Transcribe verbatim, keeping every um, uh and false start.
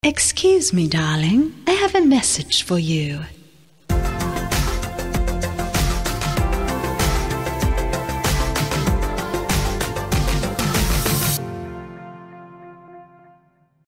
Excuse me, darling. I have a message for you.